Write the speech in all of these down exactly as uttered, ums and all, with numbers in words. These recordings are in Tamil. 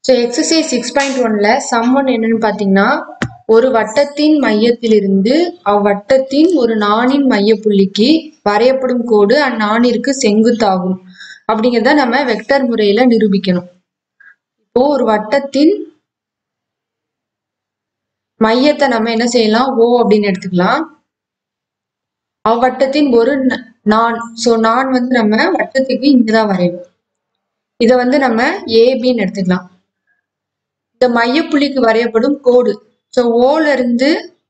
ஸோ எக்ஸசைஸ் சிக்ஸ் பாயிண்ட் ஒன்ல சம் ஒன் என்னன்னு பார்த்தீங்கன்னா, ஒரு வட்டத்தின் மையத்திலிருந்து அவ்வட்டத்தின் ஒரு நாணின் மையப்புள்ளிக்கு வரையப்படும் கோடு அந்நாணிற்கு செங்குத்தாகும் அப்படிங்கிறத நம்ம வெக்டர் முறையில நிரூபிக்கணும். இப்போ ஒரு வட்டத்தின் மையத்தை நம்ம என்ன செய்யலாம், ஓ அப்படின்னு எடுத்துக்கலாம். அவ்வட்டத்தின் ஒரு நான் ஸோ நான் வந்து நம்ம வட்டத்துக்கு இங்கதான் வரைவோம். இதை வந்து நம்ம ஏபின்னு எடுத்துக்கலாம். இந்த மையப்புள்ளிக்கு வரையப்படும் கோடு, ஸோ ஓல இருந்து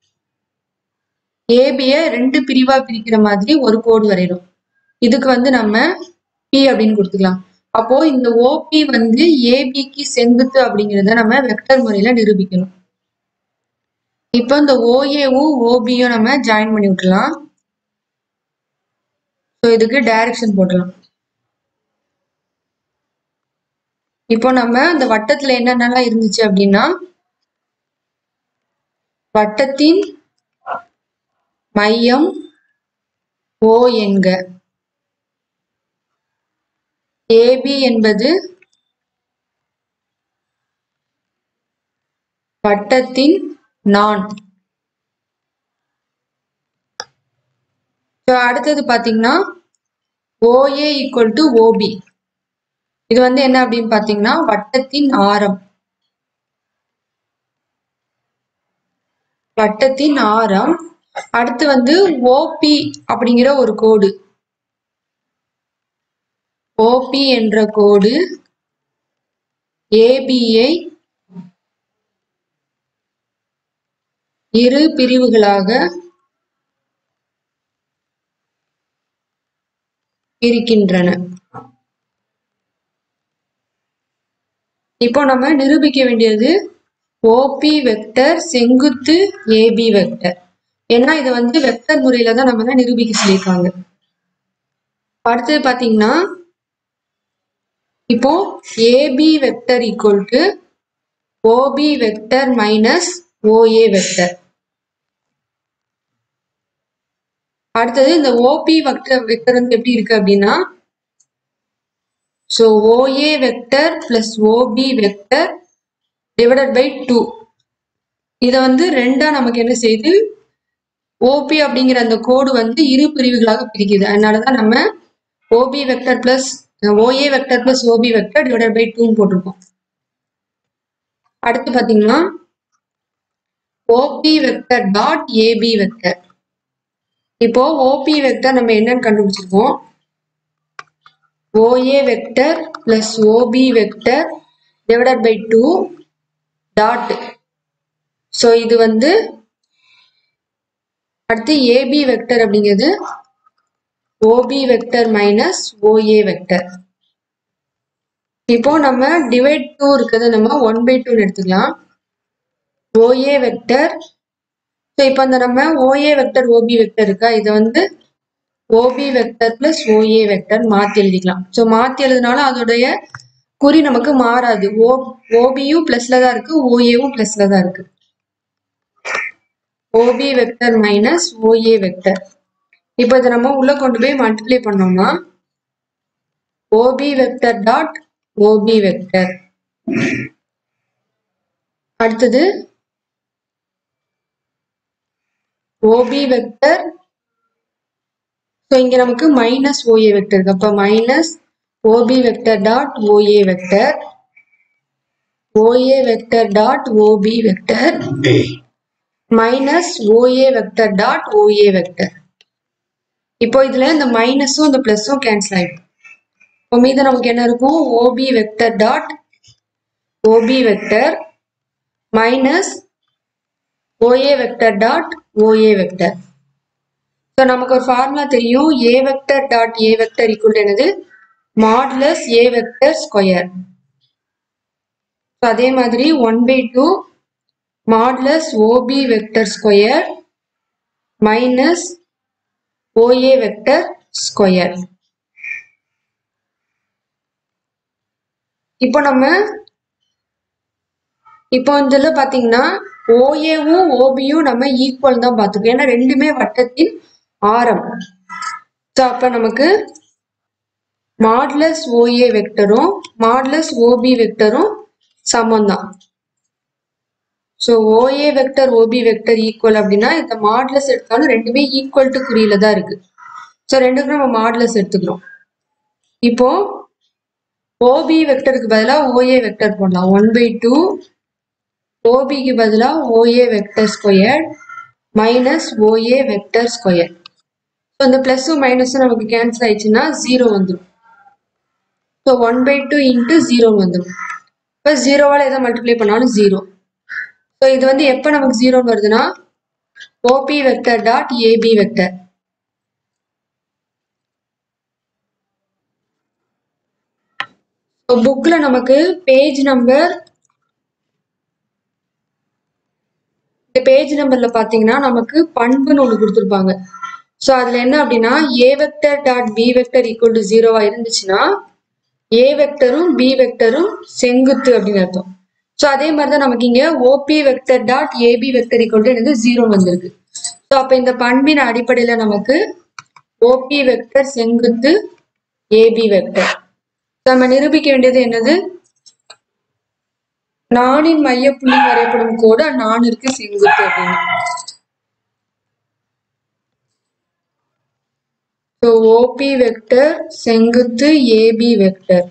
ஏபிய ரெண்டு பிரிவா பிரிக்கிற மாதிரி ஒரு கோடு வரையணும். இதுக்கு வந்து நம்ம பி அப்படின்னு கொடுத்துக்கலாம். அப்போ இந்த ஓபி வந்து ஏபிக்கு செங்குத்து அப்படிங்கிறத நம்ம வெக்டர் முறையில நிரூபிக்கணும். இப்போ இந்த ஓஏவும் ஓபியும் நம்ம ஜாயின் பண்ணி விட்டுலாம். ஸோ இதுக்கு டைரக்ஷன் போடலாம். இப்போ நம்ம இந்த வட்டத்துல என்னென்னலாம் இருந்துச்சு அப்படின்னா, வட்டத்தின் மையம் ஓ என்க, ஏபி என்பது வட்டத்தின் நான். அடுத்தது பாத்தீங்கன்னா ஓஏ ஈக்குவல் டு ஓபி. இது வந்து என்ன அப்படின்னு பாத்தீங்கன்னா வட்டத்தின் ஆரம். வட்டத்தின் ஆரம். அடுத்து வந்து ஓபி அப்படிங்கிற ஒரு கோடு. ஓபி என்ற கோடு ஏபியை இரு பிரிவுகளாக பிரிக்கின்றன. இப்போ நம்ம நிரூபிக்க வேண்டியது ஓபி வெக்டர் செங்குத்து ஏபி வெக்டர். ஏன்னா இது வந்து வெக்டர் முறையில தான் நம்ம தான் நிரூபிக்க சொல்லியிருக்காங்க. அடுத்தது பாத்தீங்கன்னா, இப்போ AB vector equal to OB vector minus OA vector. அடுத்தது இந்த ஓபி வெக்டர் வெக்டர் வந்து எப்படி இருக்கு அப்படின்னா, so OA vector plus OB vector divided by two. இதை வந்து ரெண்டா நமக்கு என்ன செய்யுது, ஓபி அப்படிங்கிற அந்த கோடு வந்து இரு பிரிவுகளாக பிரிக்குது. அதனாலதான் நம்ம OB vector plus OA vector plus OB vector divided by two போட்டிருக்கோம். அடுத்து பாத்தீங்கன்னா OB vector dot AB vector. இப்போ ஓபி வெக்டர் நம்ம என்னன்னு கண்டுபிடிச்சிருக்கோம், OA vector plus OB vector divided by two dot. So இது வந்து அடுத்து ஏபி வெக்டர் அப்படிங்கிறது OB vector minus OA vector. இப்போ நம்ம டிவைட் டூ இருக்கிறத நம்ம ஒன் பை டூ எடுத்துக்கலாம். ஓஏ வெக்டர், ஸோ இப்போ அந்த நம்ம ஓஏ வெக்டர் ஓபி வெக்டர் இருக்கா, இதை வந்து OB vector plus OA vector மாத்தி எழுதிக்கலாம். ஸோ மாத்தி எழுதினாலும் அதோடைய குறி நமக்கு மாறாது. ஓ ஓபியும் பிளஸ்ல தான் இருக்கு, ஓஏவும் பிளஸ்ல தான் இருக்கு. OB vector minus OA vector. இப்போ இதை நம்ம உள்ள கொண்டு போய் மல்டிப்ளை பண்ணோம்னா OB vector dot OB vector. அடுத்தது ஓபி வெக்டர், ஸோ இங்க நமக்கு மைனஸ் ஓஏ வெக்டர் இருக்கு. அப்ப minus OB vector dot OA vector, OA vector dot OB vector minus OA vector dot OA vector. இப்போ இதுல இந்த மைனஸும் இந்த பிளஸும் கேன்சல் ஆயிடும். இப்போ மீது நமக்கு என்ன இருக்கும், OB vector dot OB vector minus OA vector dot OA vector. So நமக்கு ஒரு ஃபார்முலா தெரியும், A vector dot A vector equal என்னது, மாடுலஸ் ஏ வெக்டர் ஸ்கொயர். அதே மாதிரி one by two modulus OB vector square minus OA vector square. இப்போ நம்ம இப்போ இதுல பாத்தீங்கன்னா ஓஏவும் ஓபியும் நம்ம ஈக்குவல் தான் பார்த்துக்கோம், ஏன்னா ரெண்டுமே வட்டத்தின் ஆரம். ஸோ அப்ப நமக்கு மாடுலஸ் ஓஏ வெக்டரும் மாடுலஸ் ஓபி வெக்டரும் சமம் தான். So OA vector OB vector equal அப்படின்னா இந்த மாடுலஸ் எடுத்தாலும் ரெண்டுமே ஈக்குவல் டு குறியில தான் இருக்கு. ஸோ ரெண்டுக்கும் நம்ம மாடுலஸ் எடுத்துக்கிறோம். இப்போ ஓபி வெக்டருக்கு பதிலாக ஓஏ வெக்டர் போடலாம். ஒன் பை டூ ஓபிக்கு பதிலாக OA vector square minus OA vector square. So இந்த பிளஸும் மைனஸும் நமக்கு கேன்சல் ஆயிடுச்சுன்னா ஜீரோ வந்துடும். So one by two into zero வந்துடும். இப்போ ஜீரோவால் எதை மல்டிப்ளை பண்ணாலும் ஜீரோ. ஸோ இது வந்து எப்போ நமக்கு ஜீரோன்னு வருதுன்னா OB vector dot AB vector. புக்ல நமக்கு பேஜ் நம்பர் இந்த பேஜ் நம்பர்ல பாத்தீங்கன்னா நமக்கு பண்புன்னு ஒன்று கொடுத்துருப்பாங்க. ஸோ அதுல என்ன அப்படின்னா A vector dot B vector equal to ஜீரோவா இருந்துச்சுன்னா ஏ வெக்டரும் பி வெக்டரும் செங்குத்து அப்படின்னு அர்த்தம். ஸோ அதே மாதிரி தான் நமக்கு இங்க OB vector dot AB vector equal to என்னது ஜீரோ வந்திருக்கு. ஸோ அப்ப இந்த பண்பின் அடிப்படையில நமக்கு ஓபி வெக்டர் செங்குத்து ஏபி வெக்டர். நம்ம நிரூபிக்க வேண்டியது என்னது, நாணின் மைய புள்ளி வரையப்படும் கோடு நாணிற்கு செங்குத்து அப்படின்னு. ஸோ ஓபி வெக்டர் செங்குத்து ஏபி வெக்டர்.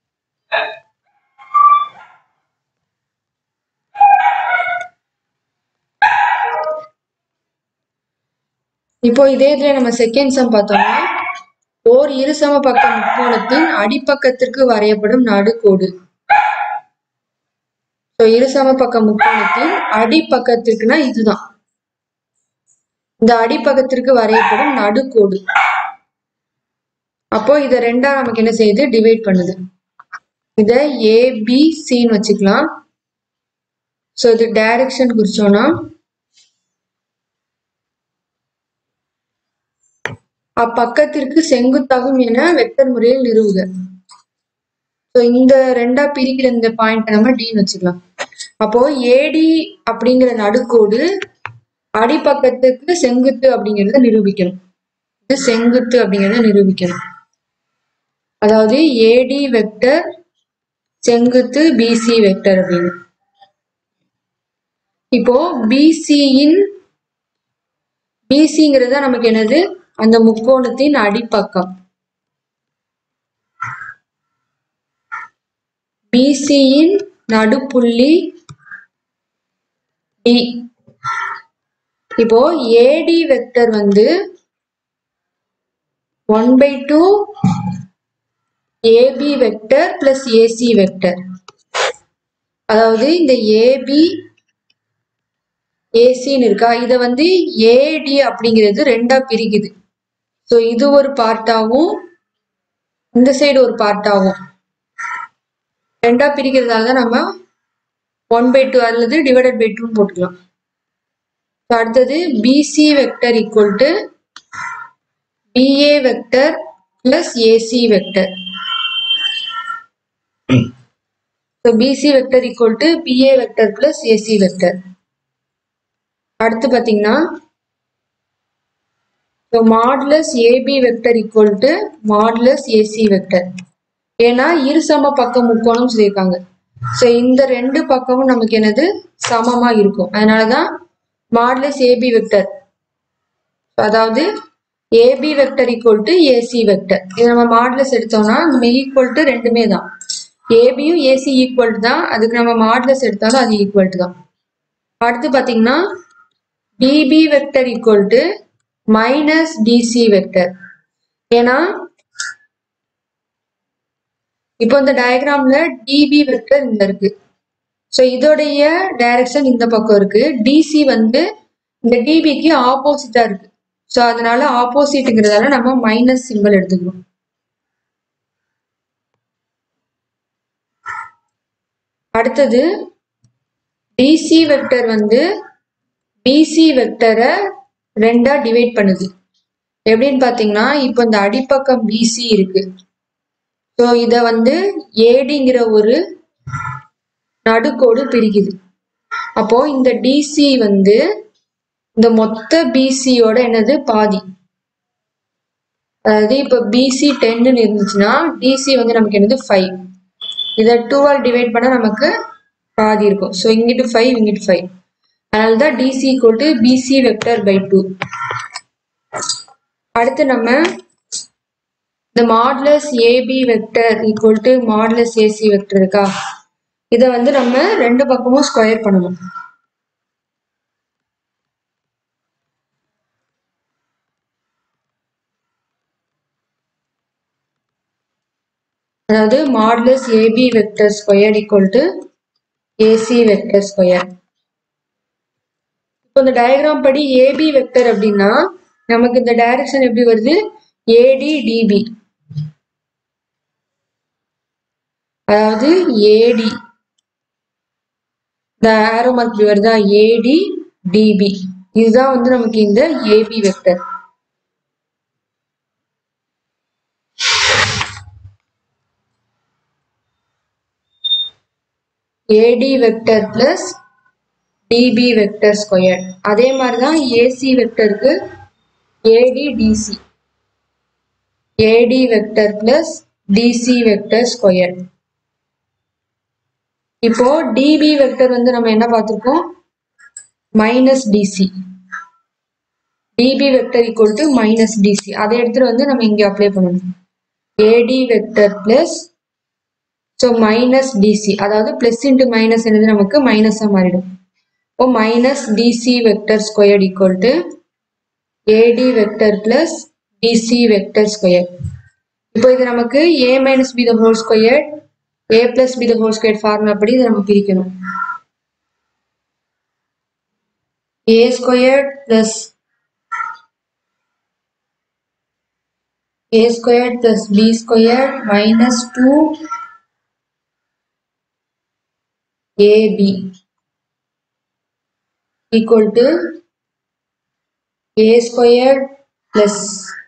இப்போ இதே இதுல நம்ம செகண்ட் சம் பார்த்தோம்னா ஓர் இருசம பக்க முக்கோணத்தின் அடிப்பக்கத்திற்கு வரையப்படும் நடுக்கோடு. ஸோ இருசம பக்க முக்கோணத்தின் அடிப்பக்கத்திற்குனா இதுதான், இந்த அடிப்பக்கத்திற்கு வரையப்படும் நடுக்கோடு. அப்போ இதை ரெண்டா நமக்கு என்ன செய்யுது, டிவைட் பண்ணுது. இத ஏபிசின்னு வச்சுக்கலாம். ஸோ இது டைரக்ஷன் குறிச்சோம்னா அப்பக்கத்திற்கு செங்குத்தாகும் என வெக்டர் முறையில் நிறுவுக. ஸோ இந்த ரெண்டா பிரிக்கிற இந்த பாயிண்ட் நம்ம டின்னு வச்சுக்கலாம். அப்போ ஏடி அப்படிங்கிற நடுக்கோடு அடிப்பக்கத்துக்கு செங்குத்து அப்படிங்கிறத நிரூபிக்கணும். இது செங்குத்து அப்படிங்கிறத நிரூபிக்கணும். அதாவது ஏடி வெக்டர் செங்குத்து பிசி வெக்டர் அப்படின்னு. இப்போ பிசியின் பிசிங்கிறத நமக்கு என்னது, அந்த முக்கோணத்தின் அடிப்பக்கம். பிசியின் நடுப்புள்ளி டி. இப்போ ஏடி வெக்டர் வந்து one by two AB vector plus AC vector. அதாவது இந்த ஏபி ஏசின்னு இருக்கா, இதை வந்து ஏடி அப்படிங்கிறது ரெண்டா பிரிக்குது. ஸோ இது ஒரு பார்ட்டாவும் இந்த சைடு ஒரு பார்ட்டாவும் ரெண்டா பிரிக்கிறதால தான் நம்ம ஒன் பை டூ அல்லது டிவைடட் பை டூன்னு போட்டுக்கலாம். அடுத்தது BC vector equal to BA vector plus AC vector. So BC vector equal to BA vector plus AC vector. அடுத்து பார்த்தீங்கன்னா so modulus AB vector equal to modulus AC vector. ஏன்னா இரு சம பக்கம் முக்கோணம் சொல்லியிருக்காங்க. ஸோ இந்த ரெண்டு பக்கமும் நமக்கு என்னது சமமா இருக்கும். அதனாலதான் மாடுலஸ் ஏபி வெக்டர், அதாவது AB vector equal to AC vector. இது நம்ம மாடுலஸ் எடுத்தோம்னா நம்ம ஈக்குவல் டு ரெண்டுமே தான், ஏபியும் ஏசி ஈக்குவல் தான். அதுக்கு நம்ம மாடுலஸ் எடுத்தாலும் அது ஈக்குவல் தான். அடுத்து பாத்தீங்கன்னா DB vector equal to minus DC vector. ஏன்னா இப்போ இந்த டயக்ராம்ல டிபி வெக்டர் இந்த இருக்கு. ஸோ இதோடைய டைரக்ஷன் இந்த பக்கம் இருக்கு. டிசி வந்து இந்த டிபிக்கு ஆப்போசிட்டா இருக்கு. ஸோ அதனால ஆப்போசிட்ங்கிறதால நம்ம மைனஸ் சிம்பிள் எடுத்துக்கணும். அடுத்தது டிசி வெக்டர் வந்து பிசி வெக்டரை ரெண்டா டிவைட் பண்ணுது. எப்படின்னு பாத்தீங்கன்னா இப்போ இந்த அடிப்பக்கம் பிசி இருக்கு. ஸோ இத வந்து ஏடிங்கிற ஒரு நடுக்கோடு பிரிக்குது. அப்போ இந்த டிசி வந்து இந்த மொத்த பிசியோட என்னது பாதி. அதாவது இப்போ பிசி டென்னு இருந்துச்சுன்னா டிசி வந்து நமக்கு என்னது ஃபைவ். இதை டூவால் டிவைட் பண்ண நமக்கு பாதி இருக்கும். ஸோ இங்கிட்டு ஃபைவ் இங்கிட்டு ஃபைவ், அதனால தான் DC equal to BC vector by two. அடுத்து நம்ம இந்த modulus AB vector equal to modulus AC vector இருக்கா, இதை வந்து நம்ம ரெண்டு பக்கமும் ஸ்கொயர் பண்ணணும். அதாவது modulus AB vector square equal to AC vector square. இப்போ இந்த டயக்ராம் படி ஏபி வெக்டர் அப்படின்னா நமக்கு இந்த டைரக்ஷன் எப்படி வருது, ஏடி டிபி. அதாவது ஏடி இந்த ஆரோ மார்க் வருதா, ஏடி டிபி, இதுதான் வந்து நமக்கு இந்த AB vector. AD vector plus DB vector square. அதே மாதிரிதான் ஏசி வெக்டருக்கு AD DC, AD vector plus DC vector square. இப்போ டிபி வெக்டர் வந்து நம்ம என்ன பார்த்திருக்கோம், minus DC, DB vector equal to minus DC. அதை எடுத்துட்டு வந்து நம்ம இங்க அப்ளை பண்ணணும். AD vector plus so minus DC, அதாவது பிளஸ் இன்ட்டு மைனஸ் என்னது நமக்கு மைனஸா மாறிடும். இப்போ minus DC vector square equal to AD vector plus DC vector square. இப்போ இது நமக்கு A minus B the whole square, A plus B the whole square formula படி இதை நம்ம பிரிக்கணும். A square plus A square plus B square minus two AB equal to a squared plus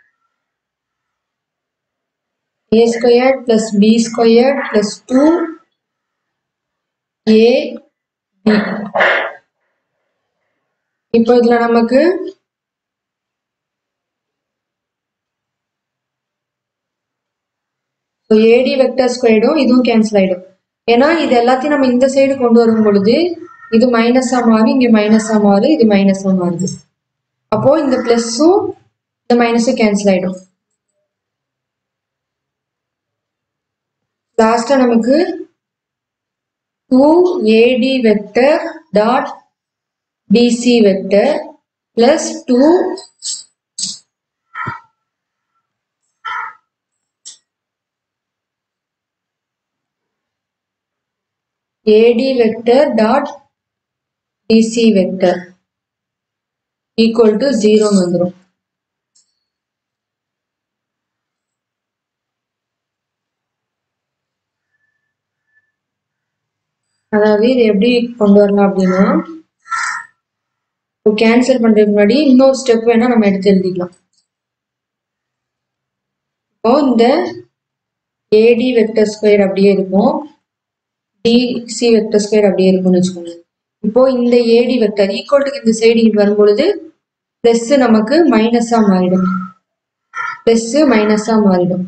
a squared plus b squared plus two a b. இப்போ இதுல நமக்கு ஏடி வெக்டர் ஸ்கொயரும் இதுவும் கேன்சல் ஆயிடும். ஏன்னா இது எல்லாத்தையும் நம்ம இந்த சைடு கொண்டு வரும் பொழுது இது மைனஸா மாறி இங்க மைனஸா மாறு, இது மைனஸா மாறுது. அப்போ இந்த பிளஸும் இந்த மைனஸும் கேன்சல் ஆயிடும். லாஸ்டா நமக்கு two AD vector dot DC vector plus two AD vector dot DC vector equal to zero வந்துடும். அதாவது இது எப்படி கொண்டு வரலாம் அப்படின்னா, கேன்சல் பண்றதுக்கு முன்னாடி இன்னொரு ஸ்டெப் வேணா நம்ம எடுத்து எழுதிக்கலாம். இப்போ இந்த ஏடி வெக்டர் ஸ்கொயர் அப்படியே இருக்கும், டிசி வெக்டர் ஸ்கொயர் அப்படியே இருக்கும்னு வச்சுக்கோங்க. இப்போ இந்த ஏடி வெக்டர் ஈக்குவல் டு இந்த சைடு இங்க வரும்பொழுது பிளஸ் நமக்கு மைனஸா மாறிடும், பிளஸ் மைனஸா மாறிடும்.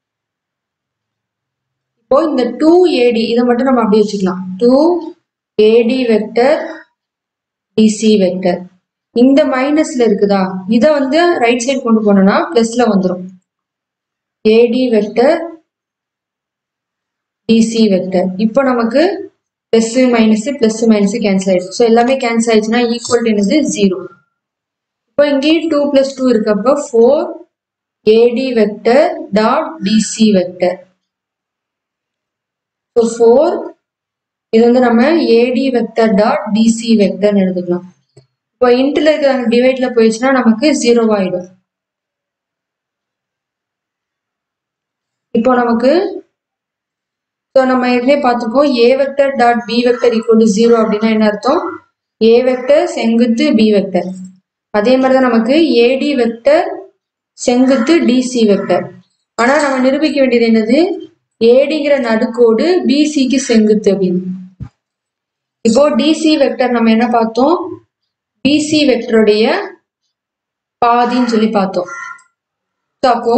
இப்போ இந்த டூ ஏடி இதை மட்டும் நம்ம அப்படியே வச்சுக்கலாம். Two AD vector DC vector இந்த மைனஸ்ல இருக்குதா, இதை வந்து ரைட் சைடு கொண்டு போனோம்னா பிளஸ்ல வந்துடும். ஏடி வெக்டர் டிசி வெக்டர் இப்போ நமக்கு plus minus plus minus cancel ஆயிடுச்சு. ஸோ எல்லாமே கேன்சல் ஆயிடுச்சுன்னா ஈக்குவல் என்னது ஜீரோ. இப்போ இங்கேயும் டூ பிளஸ் டூ இருக்கப்போ four AD vector dot DC vector. So four இது வந்து நம்ம AD vector dot DC vector எழுதிக்கலாம். இப்போ இன்ட்ல இருக்கிற டிவைட்ல போயிடுச்சுன்னா நமக்கு ஜீரோ ஆயிடும். இப்போ நமக்கு ஸோ நம்ம ஏற்கனவே பார்த்துக்கோம் A vector dot B vector equal to zero அப்படின்னா என்ன அர்த்தம், ஏ வெக்டர் செங்குத்து பி வெக்டர். அதே மாதிரி தான் நமக்கு ஏடி வெக்டர் செங்குத்து டிசி வெக்டர். ஆனா நம்ம நிரூபிக்க வேண்டியது என்னது, ஏடிங்கிற நடுக்கோடு பிசிக்கு செங்குத்து அப்படின்னு. இப்போ டிசி வெக்டர் நம்ம என்ன பார்த்தோம், பிசி வெக்டருடைய பாதின்னு சொல்லி பார்த்தோம். அப்போ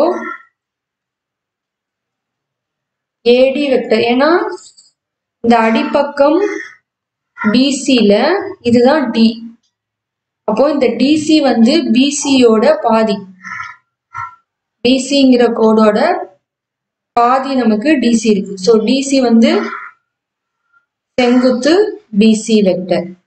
ஏடி வெக்டர் ஏன்னா இந்த அடிப்பக்கம் பிசில இதுதான் டி. அப்போ இந்த டிசி வந்து பிசியோட பாதி. டிசிங்கிற கோடோட பாதி நமக்கு டிசி இருக்கு. ஸோ டிசி வந்து செங்குத்து பிசி வெக்டர்.